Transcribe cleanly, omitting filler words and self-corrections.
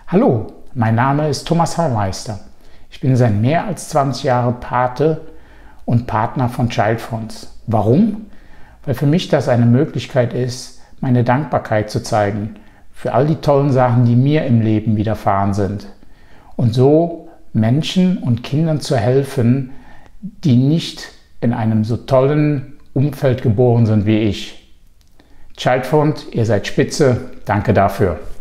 Hallo, mein Name ist Thomas Haumeister. Ich bin seit mehr als 20 Jahren Pate und Partner von Childfonds. Warum? Weil für mich das eine Möglichkeit ist, meine Dankbarkeit zu zeigen für all die tollen Sachen, die mir im Leben widerfahren sind. Und so Menschen und Kindern zu helfen, die nicht in einem so tollen Umfeld geboren sind wie ich. Childfond, ihr seid spitze. Danke dafür.